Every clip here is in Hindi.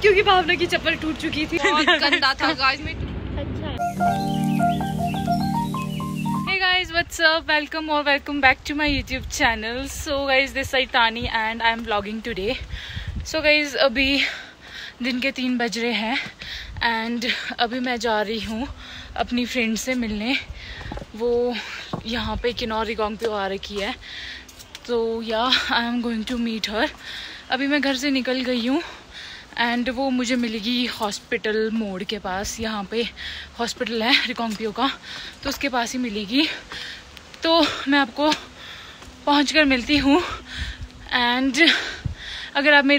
क्योंकि भावना की चप्पल टूट चुकी थी, बहुत गंदा था गाइस में। Hey guys, what's up? Welcome or welcome back to my YouTube channel. So guys, this is Tani and I am vlogging today. So guys, अभी दिन के 3 बज रहे हैं and अभी मैं जा रही हूँ अपनी फ्रेंड से मिलने। वो यहाँ पे किन्नौर रिगोंग पे आ रखी है, तो या I am going to meet her. अभी मैं घर से निकल गई हूँ एंड वो मुझे मिलेगी हॉस्पिटल मोड़ के पास। यहाँ पे हॉस्पिटल है रिगोंग का, तो उसके पास ही मिलेगी। तो मैं आपको पहुँचकर मिलती हूँ। एंड अगर आप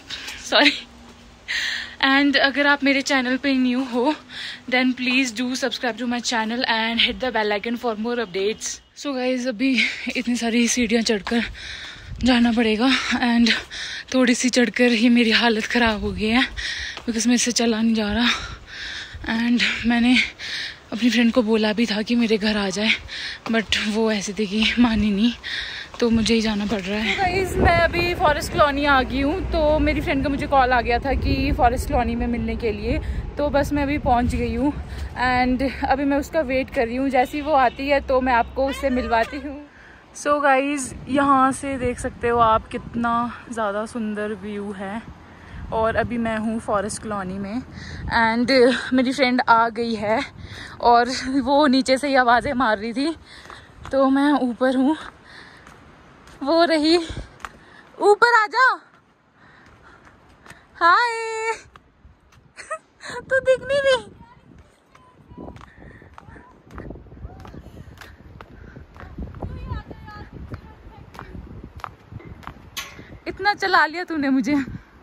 मेरे चैनल पे न्यू हो then please do subscribe to my channel and hit the bell icon for more updates. So guys, अभी इतनी सारी सीढ़ियाँ चढ़कर जाना पड़ेगा एंड थोड़ी सी चढ़कर ही मेरी हालत ख़राब हो गई है बिकॉज मेरे से चला नहीं जा रहा। एंड मैंने अपनी फ्रेंड को बोला भी था कि मेरे घर आ जाए, बट वो ऐसे थी कि मानी नहीं, तो मुझे ही जाना पड़ रहा है। गाइस, मैं अभी फॉरेस्ट कॉलोनी आ गई हूँ। तो मेरी फ्रेंड का मुझे कॉल आ गया था कि फॉरेस्ट कॉलोनी में मिलने के लिए, तो बस मैं अभी पहुँच गई हूँ एंड अभी मैं उसका वेट कर रही हूँ। जैसे ही वो आती है तो मैं आपको उससे मिलवाती हूँ। सो गाइज़, यहाँ से देख सकते हो आप कितना ज़्यादा सुंदर व्यू है। और अभी मैं हूँ फॉरेस्ट कॉलोनी में एंड मेरी फ्रेंड आ गई है और वो नीचे से ही आवाज़ें मार रही थी, तो मैं ऊपर हूँ। वो रही, ऊपर आ जा। हाय तू दिख नहीं रही। इतना चला लिया तूने मुझे।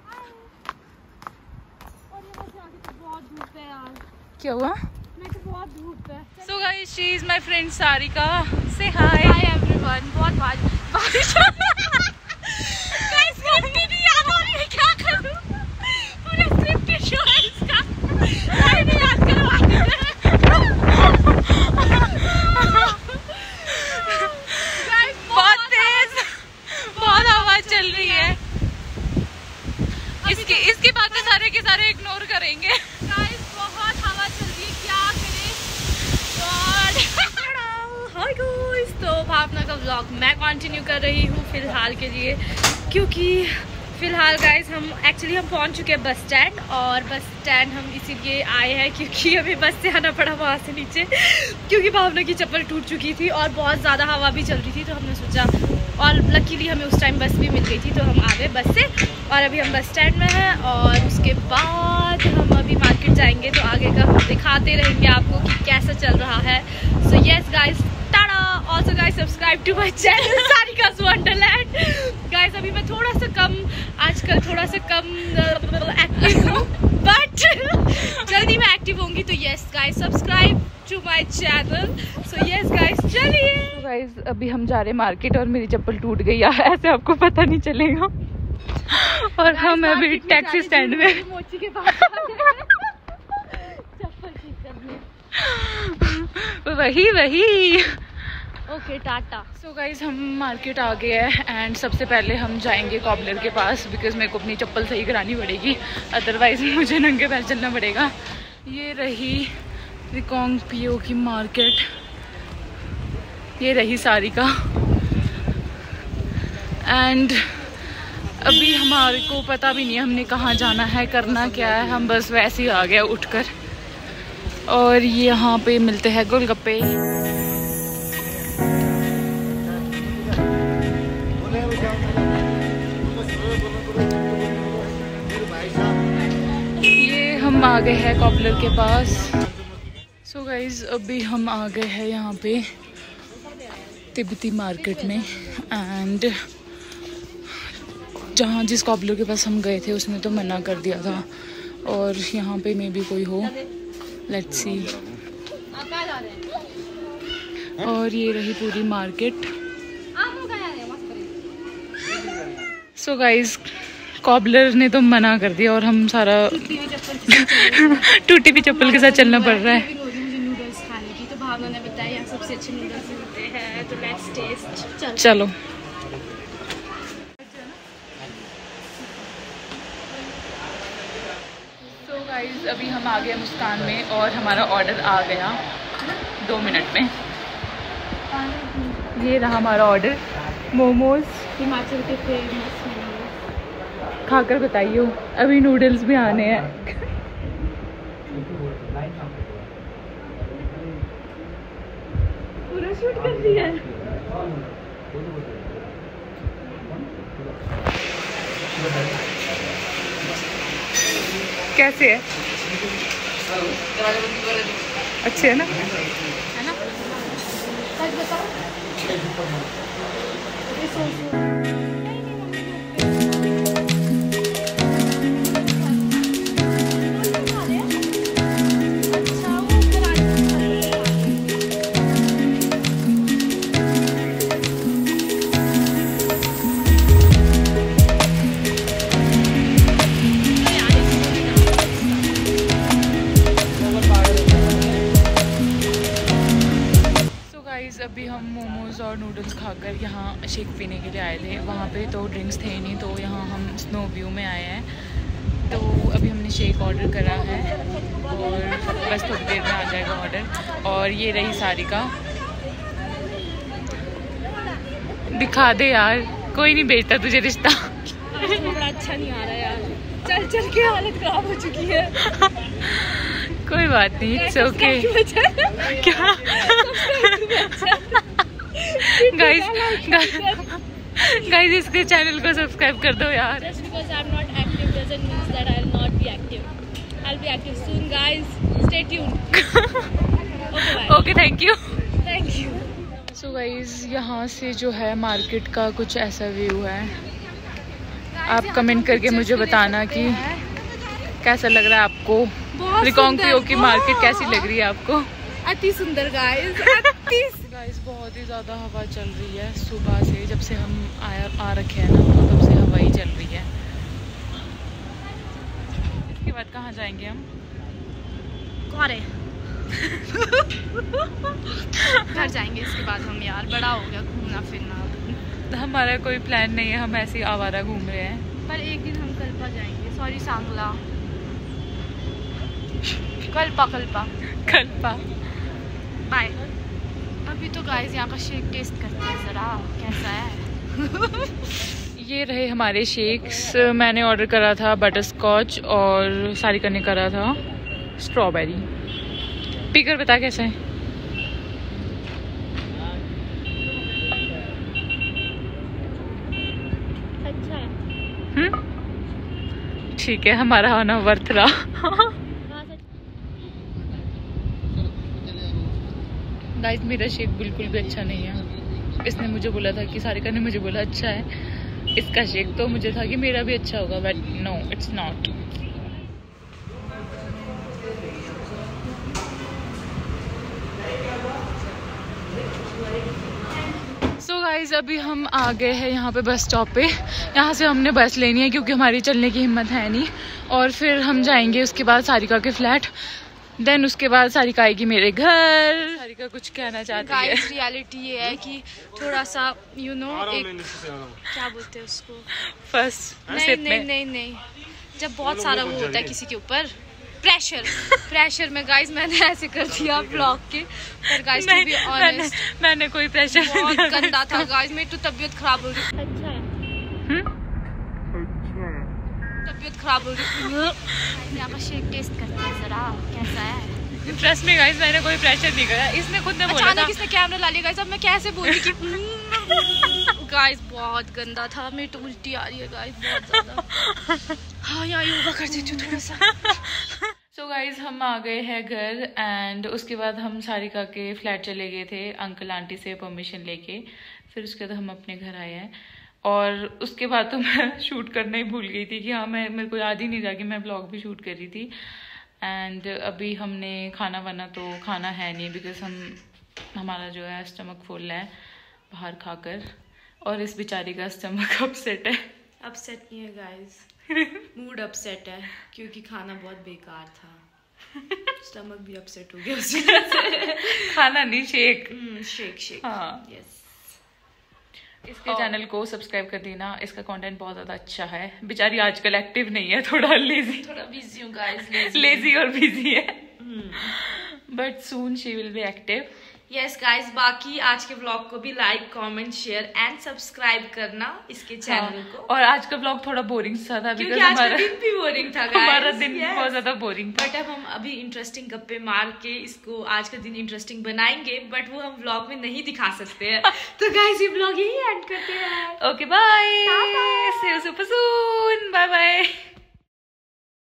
क्या हुआ? मैं तो बहुत धूप है। So guys, she is my friend Sarika. Say hi. Hi everyone. बहुत बारिश Guys, करनी नहीं आ रही है, क्या करूं? पूरा स्क्रिप्टेड शो है इसका। नहीं याद करवानी है। Guys, बहुत तेज, बहुत हवा चल रही है। इसकी बातें सारे के सारे इग्नोर करेंगे। Guys, बहुत हवा चल रही है, क्या करें? हाय गाइस, तो भावना का व्लॉग मैं कंटिन्यू कर रही हूँ फिलहाल के लिए, क्योंकि फिलहाल गाइस हम पहुँच चुके हैं बस स्टैंड। और बस स्टैंड हम इसीलिए आए हैं क्योंकि अभी बस से आना पड़ा वहाँ से नीचे, क्योंकि भावना की चप्पल टूट चुकी थी और बहुत ज़्यादा हवा भी चल रही थी। तो हमने सोचा, और लकीली हमें उस टाइम बस भी मिल गई थी, तो हम आ गए बस से। और अभी हम बस स्टैंड में हैं और उसके बाद हम अभी मार्केट जाएंगे, तो आगे का हम दिखाते रहेंगे आपको कि कैसा चल रहा है। So yes guys, tata. Also guys, subscribe to my channel Sarika's wonderland. Guys, अभी मैं आजकल थोड़ा सा कम एक्टिव हूँ, बट जल्दी मैं एक्टिव होंगी। तो yes guys, subscribe to my channel. So yes guys, चलिए। गाइस, अभी हम जा रहे हैं मार्केट और मेरी चप्पल टूट गई है, ऐसे आपको पता नहीं चलेगा। और हम अभी टैक्सी स्टैंड में मोची के पास चप्पल ठीक करने। वही ओके, टाटा। सो गाइज, हम मार्केट आ गए हैं एंड सबसे पहले हम जाएंगे कॉबलर के पास बिकॉज मेरे को अपनी चप्पल सही करानी पड़ेगी, अदरवाइज मुझे नंगे पैर चलना पड़ेगा। ये रही रिगोंग पीओ की मार्केट, ये रही सारिका। एंड अभी हमारे को पता भी नहीं है हमने कहाँ जाना है, करना क्या है, हम बस वैसे ही आ गए उठकर। और यहाँ पे मिलते हैं गोलगप्पे। ये हम आ गए हैं कॉबलर के पास। सो गाइज, अभी हम आ गए हैं यहाँ पे तिब्बती मार्केट में एंड जिस कॉबलर के पास हम गए थे उसने तो मना कर दिया था, और यहाँ पे मे भी कोई हो, लेट्स सी। और ये रही पूरी मार्केट। सो गाइज, कॉबलर ने तो मना कर दिया और हम सारा टूटी हुई चप्पल के साथ चलना पड़ रहा है। नूडल्स खाने की, तो भावना ने बताया यहाँ सबसे अच्छे नूडल्स मिलते हैं, तो लेट्स टेस्ट। चलो। गाइस अभी हम आ गए मुस्कान में और हमारा ऑर्डर आ गया 2 मिनट में। ये रहा हमारा ऑर्डर, मोमोज, हिमाचल के फेमस मोमोज। खाकर बताइए। अभी नूडल्स भी आने हैं। पूरा शूट कर दिया है। कैसे है? अच्छे है ना? है ना? सच बताओ। अभी हम मोमोज़ और नूडल्स खाकर यहाँ शेक पीने के लिए आए थे। वहाँ पे तो ड्रिंक्स थे नहीं, तो यहाँ हम स्नो व्यू में आए हैं। तो अभी हमने शेक ऑर्डर करा है और बस थोड़ी देर में आ जाएगा ऑर्डर। और ये रही सारिका। दिखा दे यार, कोई नहीं बेचता तुझे रिश्ता। बड़ा अच्छा नहीं आ रहा यार, चल चल के हालत खराब हो चुकी है। कोई बात नहीं, इट्स ओके। क्या गाइस इसके चैनल को सब्सक्राइब कर दो यार। Just because I'm not active doesn't mean that I'll not be active. I'll be active soon, guys. Stay tuned. Okay, thank you. Thank you. So guys यहाँ से जो है मार्केट का कुछ ऐसा व्यू है। आप कमेंट करके मुझे बताना कि कैसा लग रहा है आपको। रिकांगपिओ की मार्केट कैसी लग रही है आपको? अति सुंदर गाइस, गाइस बहुत ही ज़्यादा हवा चल रही है सुबह से। जब से हम आ रखे हैं ना, तो तब से हवा ही चल रही है। इसके बाद कहाँ जाएंगे हम? घर जाएंगे इसके बाद हम यार। बड़ा हो गया घूमना फिरना। हमारा कोई प्लान नहीं है, हम ऐसे ही आवारा घूम रहे हैं। पर एक दिन हम कल्पा जाएंगे। सॉरी सांगला। कल्पा बाय। अभी तो गाइस यहाँ का शेक टेस्ट करते हैं ज़रा, कैसा है। ये रहे हमारे शेक्स। मैंने ऑर्डर करा था बटर स्कॉच और सारिका ने करा था स्ट्रॉबेरी। पीकर बता कैसा है? अच्छा है। ठीक है, हमारा आना वर्थ रहा। गाइस मेरा शेक बिल्कुल भी अच्छा नहीं है। इसने मुझे बोला था कि सारिका ने मुझे बोला अच्छा है इसका शेक, तो मुझे था कि मेरा भी अच्छा होगा, but no it's not. So guys अभी हम आ गए हैं यहाँ पे बस स्टॉप पे। यहाँ से हमने बस लेनी है क्योंकि हमारी चलने की हिम्मत है नहीं। और फिर हम जाएंगे उसके बाद सारिका के फ्लैट। देन उसके बाद सारिका आएगी मेरे घर। सारिका कुछ कहना चाहती है। गाइस रियलिटी ये है कि थोड़ा सा यू नो एक क्या बोलते हैं उसको, फर्स्ट नहीं जब बहुत सारा वो होता है किसी के ऊपर, प्रेशर में गाइस मैंने ऐसे कर दिया ब्लॉग के। पर गाइस टू बी ऑनेस्ट मैंने कोई प्रेशर बहुत गंदा था गाइस। मेरी तो तबीयत खराब हो रही। अच्छा है। तबीयत खराब हो रही। यहाँ का शेक टेस्ट करते हैं ज़रा, कैसा है। ट्रस्ट में गाइस मैंने कोई प्रेशर नहीं करा, इसने खुद ने बोला था। अचानक इसने कैमरा ला लिया गाइस। अब मैं कैसे बोल रही कि गाइस बहुत गंदा था। मेरी तो उल्टी आ रही है गाइस बहुत ज़्यादा। हाँ यहाँ योगा कर देती हूँ थोड़ा सा। सो गाइज हम आ गए हैं घर। एंड उसके बाद हम सारिका के फ्लैट चले गए थे अंकल आंटी से परमिशन लेके। फिर उसके बाद हम अपने घर आए हैं। और उसके बाद तो मैं शूट करना ही भूल गई थी कि हाँ मेरे को याद ही नहीं था कि मैं ब्लॉग भी शूट कर रही थी। एंड अभी हमने खाना वाना तो खाना है नहीं, बिकॉज हमारा जो है स्टमक फुल है बाहर खाकर। और इस बेचारी का स्टमक अपसेट है। अपसेट नहीं है गाइस, मूड अपसेट है क्योंकि खाना बहुत बेकार था। स्टमक भी अपसेट हो गया उससे। खाना नहीं शेक। शेक हाँ यस। इसके चैनल को सब्सक्राइब कर देना, इसका कंटेंट बहुत ज्यादा अच्छा है। बेचारी आजकल एक्टिव नहीं है, थोड़ा लेजी, थोड़ा बिजी हूँ गाइस, लेजी और बिजी है, but soon she will be active. Yes guys, बाकी आज के व्लॉग को भी like, comment, share and subscribe करना इसके चैनल को। और आज का व्लॉग थोड़ा बोरिंग सा था क्योंकि आज का दिन भी बोरिंग था गाइस। हमारा दिन बहुत ज्यादा बोरिंग था, बट अब हम अभी इंटरेस्टिंग गप्पे मार के इसको आज का दिन इंटरेस्टिंग बनाएंगे, बट वो हम व्लॉग में नहीं दिखा सकते हैं। तो गाइस ये व्लॉग यही एंड करते हैं। Okay bye, see you super soon, bye bye.